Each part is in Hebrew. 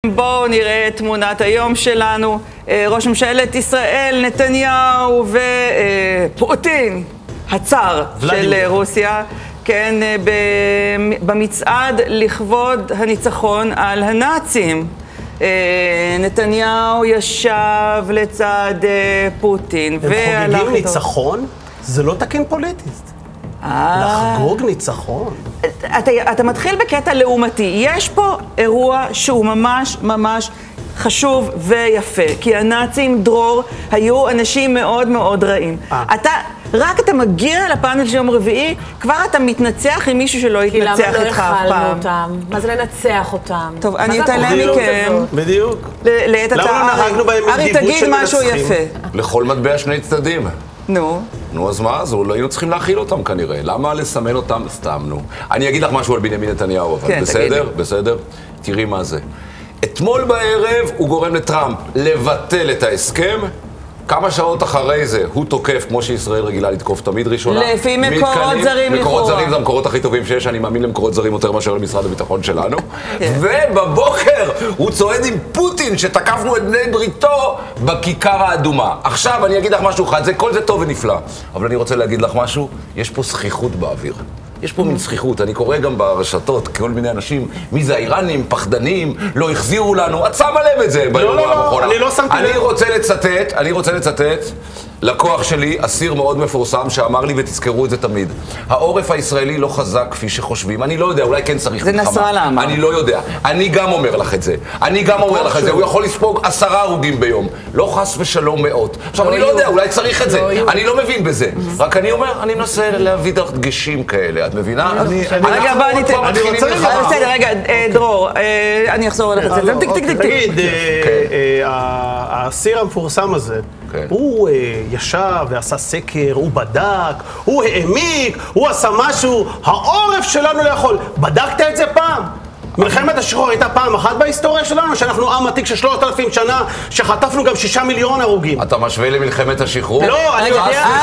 בואו נראה את תמונת היום שלנו. ראש ממשלת ישראל, נתניהו ופוטין, הצאר של רוסיה, כן, במצעד לכבוד הניצחון על הנאצים. נתניהו ישב לצד פוטין. הם חוגגים ניצחון? זה לא תקין פוליטית. לחגוג ניצחון. אתה מתחיל בקטע לעומתי. יש פה אירוע שהוא ממש חשוב ויפה, כי הנאצים, דרור, היו אנשים מאוד מאוד רעים. אתה מגיע לפאנל של יום רביעי, כבר אתה מתנצח עם מישהו שלא יתנצח איתך אף פעם. כי למה לא הכלנו אותם? מה זה לנצח אותם? טוב, אני אתעלם מכם. בדיוק. לעת הצעה, ארי, תגיד משהו יפה. לכל מטבע שני צדדים. נו, אז מה? אז לא היינו צריכים להכיל אותם כנראה. למה לסמן אותם? סתם, נו. אני אגיד לך משהו על בנימין נתניהו, אבל בסדר? בסדר? תראי מה זה. אתמול בערב הוא גורם לטראמפ לבטל את ההסכם. כמה שעות אחרי זה הוא תוקף, כמו שישראל רגילה לתקוף תמיד ראשונה. לפי מקורות זרים לכאורה. מקורות זרים זה המקורות הכי טובים שיש, אני מאמין למקורות זרים יותר מאשר למשרד הביטחון שלנו. ובבוקר הוא צועד עם פוטין שתקפנו את בני בריתו בכיכר האדומה. עכשיו אני אגיד לך משהו אחד, כל זה טוב ונפלא. אבל אני רוצה להגיד לך משהו, יש פה זכיחות באוויר. יש פה מין זכיחות, אני קורא גם ברשתות, כל מיני אנשים, מי זה האיראנים, פחדנים, לא החזירו לנו, את שמה לב את זה ביום האחרונה. אני לא שמתי לב. אני רוצה לצטט לקוח שלי, אסיר מאוד מפורסם, שאמר לי, ותזכרו את זה תמיד, העורף הישראלי לא חזק כפי שחושבים, אני לא יודע, אולי כן צריך מלחמה. זה נסראללה אמר. אני לא יודע, אני גם אומר לך את זה, הוא יכול לספוג 10 הרוגים ביום, לא חס ושלום מאות. עכשיו, אני לא יודע, אולי צריך את זה, אני לא מבין בזה, רק אני אומר, אני מנסה להביא דגשים כאלה, את מבינה? רגע, בסדר, רגע, דרור, אני אחזור אליך את זה. תגיד, האסיר המפורסם הזה, הוא ישב ועשה סקר, הוא בדק, הוא העמיק, הוא עשה משהו, העורף שלנו לא יכול. בדקת את זה פעם? מלחמת השחרור הייתה פעם אחת בהיסטוריה שלנו, שאנחנו עם עתיק של 3,000 שנה, שחטפנו גם 6 מיליון הרוגים. אתה משווה למלחמת השחרור? לא, אני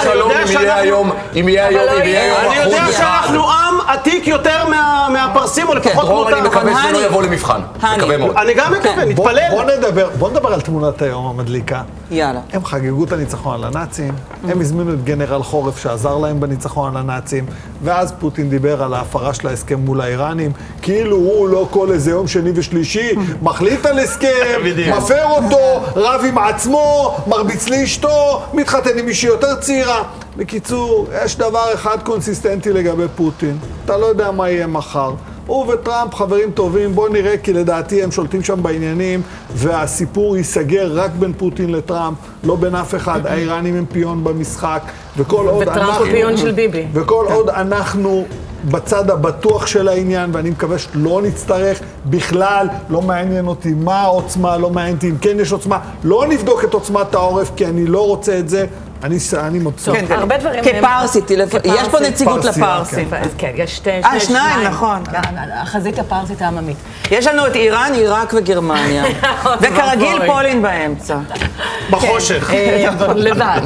יודע שאנחנו עם עתיק יותר מהפרסים, או לפחות דרור, אני מקווה שלא יבוא למבחן. מקווה מאוד. אני גם מקווה, נתפלל. בוא נדבר על תמונת היום המדליקה. יאללה. הם חגגו את הניצחון על הנאצים, הם הזמינו את גנרל חורף שעזר להם בניצחון על הנאצים, ואז פוטין דיבר על ההפרה של ההסכם מול האיראנים, כאילו הוא לא כל איזה יום שני ושלישי, מחליט על הסכם, מפר אותו, רב עם עצמו, מרביץ לאשתו, מתחתן עם מישהי יותר צעירה. בקיצור, יש דבר אחד קונסיסטנטי לגבי פוטין, אתה לא יודע מה יהיה מחר. הוא וטראמפ חברים טובים, בוא נראה, כי לדעתי הם שולטים שם בעניינים, והסיפור ייסגר רק בין פוטין לטראמפ, לא בין אף אחד. האיראנים הם פיון במשחק, וטראמפ הוא פיון של ביבי. וכל עוד אנחנו בצד הבטוח של העניין, ואני מקווה שלא נצטרך בכלל, לא מעניין אותי מה העוצמה, לא מעניין אותי אם כן יש עוצמה, לא נבדוק את עוצמת העורף, כי אני לא רוצה את זה. אני מבסוט. כן, הרבה דברים... כפרסית, יש פה נציגות לפרסים. כן, יש שניים, נכון. החזית הפרסית העממית. יש לנו את איראן, עיראק וגרמניה. וכרגיל פולין באמצע. בחושך. לבד.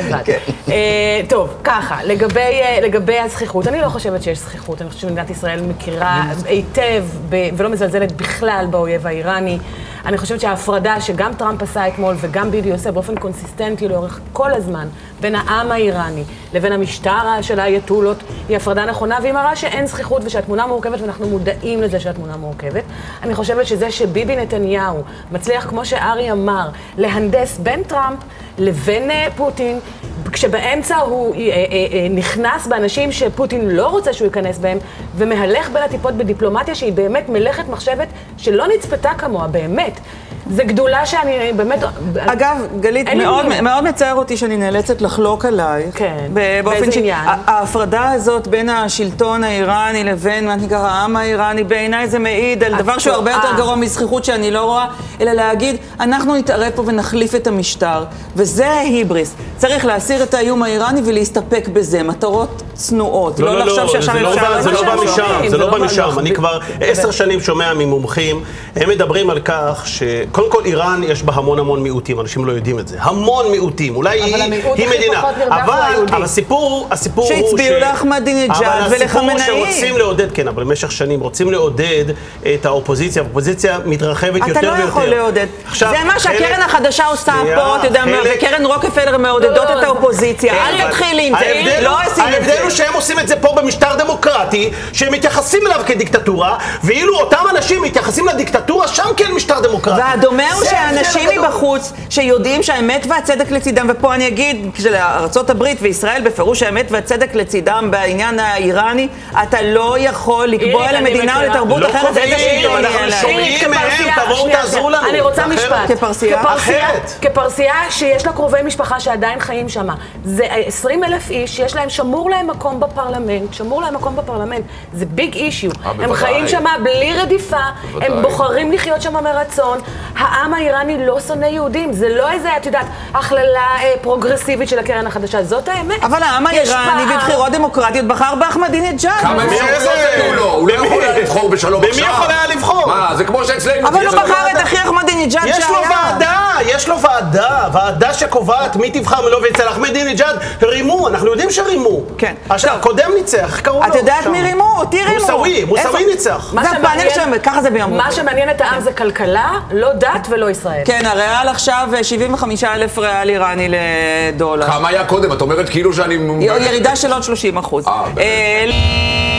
טוב, ככה, לגבי הזכיחות, אני לא חושבת שיש זכיחות. אני חושבת שמדינת ישראל מכירה היטב ולא מזלזלת בכלל באויב האיראני. אני חושבת שההפרדה שגם טראמפ עשה אתמול וגם ביבי עושה באופן קונסיסטנטי לאורך כל הזמן בין העם האיראני לבין המשטר של האייתולות היא הפרדה נכונה, והיא מראה שאין זכיחות ושהתמונה מורכבת, ואנחנו מודעים לזה שהתמונה מורכבת. אני חושבת שזה שביבי נתניהו מצליח, כמו שארי אמר, להנדס בין טראמפ לבין פוטין, כשבאמצע הוא נכנס באנשים שפוטין לא רוצה שהוא ייכנס בהם, ומהלך בין הטיפות בדיפלומטיה שהיא באמת מלאכת מחשבת שלא נצפתה כמוה, באמת. זה גדולה שאני באמת... אגב, גלית, מאוד מצער אותי שאני נאלצת לחלוק עלייך. כן, באיזה עניין. ההפרדה הזאת בין השלטון האיראני לבין העם האיראני, בעיניי זה מעיד על דבר שהוא הרבה יותר גרוע מזכיחות שאני לא רואה. אלא להגיד, אנחנו נתערב פה ונחליף את המשטר, וזה ההיבריס. צריך להסיר את האיום האיראני ולהסתפק בזה, מטרות צנועות. לא, זה לא בא משם. אני כבר 10 שנים שומע ממומחים, הם מדברים על כך שקודם כל איראן יש בה המון מיעוטים, אנשים לא יודעים את זה. המון מיעוטים, אולי היא מדינה. אבל הסיפור הוא שהצביעו לאחמדינג'אד ולחמנאי. שרוצים לעודד, כן, אבל במשך שנים רוצים לעודד את האופוזיציה, והאופוזיציה מתרחבת יותר ויותר. אתה לא יכול לעודד. זה מה שהקרן החדשה עושה פה, אתה יודע, וקרן רוקפלר מעודדות את האופוזיציה. אל תתחיל עם זה, לא עושים את זה. ההבדל הוא שהם עושים את זה פה במשטר דמוקרטי, שהם מתייחסים אליו כדיקטטורה, ואילו אותם אנשים מתייחסים לדיקטטורה, שם כן משטר דמוקרטי. והדומה הוא שאנשים מבחוץ, שיודעים שהאמת והצדק לצידם, ופה אני אגיד, כשארצות הברית וישראל בפירוש האמת והצדק לצידם בעניין האיראני, אתה לא יכול לקבוע למדינה או לתרבות אחרת איזה שלטון יהיה להם. שומעים מהם, תבואו תעזרו לנו. אני רוצה משפט. כפרסייה? כפרסייה שיש לה קרובי משפחה שעדיין חיים שם. זה 20,000 איש, יש להם, שמור להם מקום בפרלמנט. זה ביג אישיו. הם חיים שם בלי רדיפה, הם בוחרים לחיות שם מרצון. העם האיראני לא שונא יהודים, זה לא איזה, את יודעת, הכללה פרוגרסיבית של הקרן החדשה, זאת האמת. אבל העם האיראני בבחירות דמוקרטיות בחר באחמדינג'אד. כמה אפשרויות היו לו? הוא לא יכול היה לבחור בשלום עכשיו. במי יכול היה לבחור? מה, זה כמו שאצלנו. אבל הוא בחר את אחי אחמדינג'אד שהיה. יש לו ועדה שקובעת מי תבחר מלא, ואצל אחמדינג'אד רימו, אנחנו יודעים שרימו. כן. הקודם ניצח, קראו לו. את יודעת מי רימו? אותי רימו. מוסאווי ניצח. זה הפאנל שם, ככה זה ביום. מה שמעניין את העם זה כלכלה, לא דת ולא ישראל. כן, הריאל עכשיו 75,000 ריאל איראני לדולר. כמה היה קודם? את אומרת כאילו שאני... ירידה של עוד 30%.